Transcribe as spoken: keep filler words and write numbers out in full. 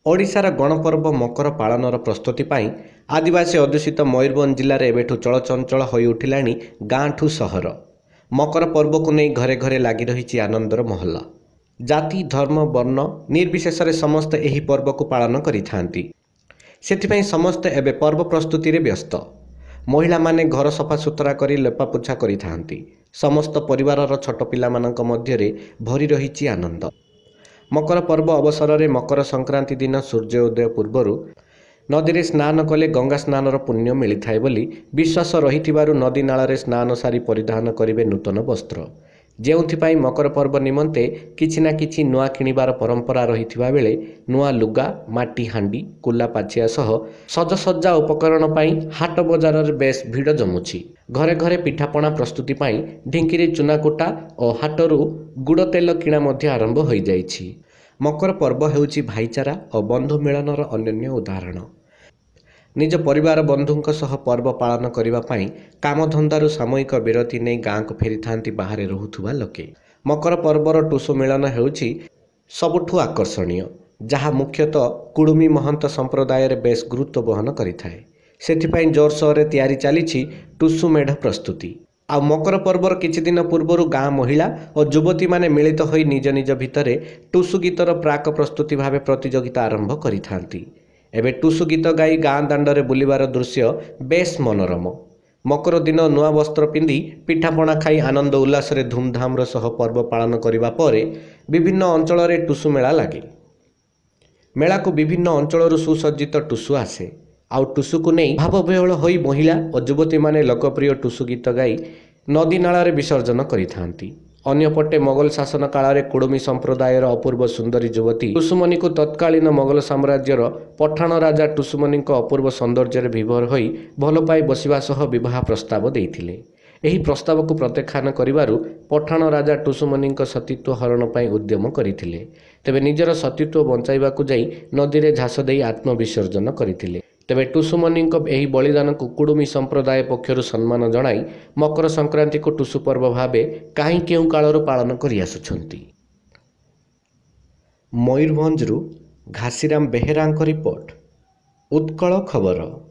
ଓଡ଼ିଶାର ଗଣପର୍ବ ମକର ପାଳନର ପ୍ରସ୍ତୁତି ପାଇଁ ଆଦିବାସୀ ଅଧ୍ୟୁଷିତ ମୟୂରଭଞ୍ଜ ଜିଲ୍ଲାରେ ଏବେଠୁ ଚଳଚଞ୍ଚଳ ହୋଇ ଉଠିଲାଣି ଗାଁଠୁ ସହର। ମକର ପର୍ବକୁ ନେଇ ଘରେ ଘରେ ଲାଗି ରହିଛି ଆନନ୍ଦର ମହଲ। ଜାତି ଧର୍ମ ବର୍ଣ୍ଣ ନିର୍ବିଶେଷରେ ସମସ୍ତେ ଏହି ପର୍ବକୁ ପାଳନ କରିଥାନ୍ତି। ସେଥିପାଇଁ ସମସ୍ତେ ଏବେ ପର୍ବ ପ୍ରସ୍ତୁତିରେ ବ୍ୟସ୍ତ। ମହିଳାମାନେ ଘର ସଫାସୁତୁରା କରି ଲେପାପୋଛା କରିଥାନ୍ତି। ସମସ୍ତ ପରିବାରର ଛୋଟ ପିଲାମାନଙ୍କ ମଧ୍ୟରେ ଭରି ରହିଛି ଆନନ୍ଦ। ମକର ପର୍ବ ଅବସରରେ ମକର ସଂକ୍ରାନ୍ତି ଦିନ ସୂର୍ଯ୍ୟ ଉଦୟ ପୂର୍ବରୁ ନଦୀରେ ସ୍ନାନ କଲେ ଗଙ୍ଗା ସ୍ନାନର ପୁଣ୍ୟ ମିଳିଥାଏ ବୋଲି ବିଶ୍ୱାସ ରହିଥିବାରୁ ନଦୀ ନାଳରେ ସ୍ନାନ ସାରି ପରିଧାନ କରିବେ ନୂତନ ବସ୍ତ୍ର। ଯେଉଁଥିପାଇଁ ମକର ପର୍ବ ନିମନ୍ତେ କିଛି ନା କିଛି ନୂଆ କିଣିବାର ପରମ୍ପରା ରହିଥିବା ବେଳେ ନୂଆ ଲୁଗା, ମାଟି ହାଣ୍ଡି, କୁଲା ପାଛିଆ ସହ ସଜସଜ୍ଜା ଉପକରଣ ପାଇଁ ହାଟ ବଜାରରେ ବେଶ୍ ଭିଡ଼ ଜମୁଛି। ଘରେ ଘରେ ପିଠାପଣା ପ୍ରସ୍ତୁତି ପାଇଁ ଢିଙ୍କିରେ ଚୁନା କୁଟା ଓ ହାଟରୁ ଗୁଡ଼ ତେଲ କିଣା ମଧ୍ୟ ଆରମ୍ଭ ହୋଇଯାଇଛି। ମକର ପର୍ବ ହେଉଛି ଭାଇଚାରା ଓ ବନ୍ଧୁ ମିଳନର ଅନନ୍ୟ ଉଦାହରଣ। ନିଜ ପରିବାର ବନ୍ଧୁଙ୍କ ସହ ପର୍ବ ପାଳନ କରିବା ପାଇଁ କାମଧନ୍ଦାରୁ ସାମୟିକ ବିରତି ନେଇ ଗାଁକୁ ଫେରିଥାନ୍ତି ବାହାରେ ରହୁଥିବା ଲୋକେ। ମକର ପର୍ବର ଟୁସୁ ମିଳନ ହେଉଛି ସବୁଠୁ ଆକର୍ଷଣୀୟ, ଯାହା ମୁଖ୍ୟତଃ କୁଡ଼ୁମି ମହନ୍ତ ସମ୍ପ୍ରଦାୟରେ ବେଶ୍ ଗୁରୁତ୍ୱ ବହନ କରିଥାଏ। ସେଥିପାଇଁ ଜୋରସୋରରେ ତିଆରି ଚାଲିଛି ଟୁସୁ ମେଢ଼ ପ୍ରସ୍ତୁତି। ଆଉ ମକର ପର୍ବର କିଛି ଦିନ ପୂର୍ବରୁ ଗାଁ ମହିଳା ଓ ଯୁବତୀମାନେ ମିଳିତ ହୋଇ ନିଜ ନିଜ ଭିତରେ ଟୁସୁ ଗୀତର ପ୍ରାକ ପ୍ରସ୍ତୁତି ଭାବେ ପ୍ରତିଯୋଗିତା ଆରମ୍ଭ କରିଥାନ୍ତି। ଏବେ ଟୁସୁ ଗୀତ ଗାଇ ଗାଁ ଦାଣ୍ଡରେ ବୁଲିବାର ଦୃଶ୍ୟ ବେଶ୍ ମନୋରମ। ମକର ଦିନ ନୂଆ ବସ୍ତ୍ର ପିନ୍ଧି ପିଠାପଣା ଖାଇ ଆନନ୍ଦ ଉଲ୍ଲାସରେ ଧୁମଧାମର ସହ ପର୍ବ ପାଳନ କରିବା ପରେ ବିଭିନ୍ନ ଅଞ୍ଚଳରେ ଟୁସୁ ମେଳା ଲାଗେ। ମେଳାକୁ ବିଭିନ୍ନ ଅଞ୍ଚଳରୁ ସୁସଜ୍ଜିତ ଟୁସୁ ଆସେ। ଆଉ ଟୁସୁକୁ ନେଇ ଭାବବିହ୍ୱଳ ହୋଇ ମହିଳା ଓ ଯୁବତୀମାନେ ଲୋକପ୍ରିୟ ଟୁସୁ ଗୀତ ଗାଇ ନଦୀ ନାଳରେ ବିସର୍ଜନ କରିଥାନ୍ତି। ଅନ୍ୟପଟେ ମୋଗଲ ଶାସନ କାଳରେ କୁଡ଼ୁମି ସମ୍ପ୍ରଦାୟର ଅପୂର୍ବ ସୁନ୍ଦରୀ ଯୁବତୀ ଟୁସୁମଣିକୁ ତତ୍କାଳୀନ ମୋଗଲ ସାମ୍ରାଜ୍ୟର ପଠାଣ ରାଜା ଟୁସୁମଣିଙ୍କ ଅପୂର୍ବ ସୌନ୍ଦର୍ଯ୍ୟରେ ବିଭୋର ହୋଇ ଭଲ ପାଇ ବସିବା ସହ ବିବାହ ପ୍ରସ୍ତାବ ଦେଇଥିଲେ। ଏହି ପ୍ରସ୍ତାବକୁ ପ୍ରତ୍ୟାଖ୍ୟାନ କରିବାରୁ ପଠାଣ ରାଜା ଟୁସୁମଣିଙ୍କ ସତୀତ୍ୱ ହରଣ ପାଇଁ ଉଦ୍ୟମ କରିଥିଲେ। ତେବେ ନିଜର ସତୀତ୍ୱ ବଞ୍ଚାଇବାକୁ ଯାଇ ନଦୀରେ ଝାସ ଦେଇ ଆତ୍ମବିସର୍ଜନ କରିଥିଲେ। ତେବେ ଟୁସୁମଣିଙ୍କ ଏହି ବଳିଦାନକୁ କୁଡ଼ୁମି ସମ୍ପ୍ରଦାୟ ପକ୍ଷରୁ ସମ୍ମାନ ଜଣାଇ ମକର ସଂକ୍ରାନ୍ତିକୁ ଟୁସୁ ପର୍ବ ଭାବେ କାହିଁ କେଉଁ କାଳରୁ ପାଳନ କରିଆସୁଛନ୍ତି। ମୟୂରଭଞ୍ଜରୁ ଘାସିରାମ ବେହେରାଙ୍କ ରିପୋର୍ଟ, ଉତ୍କଳ ଖବର।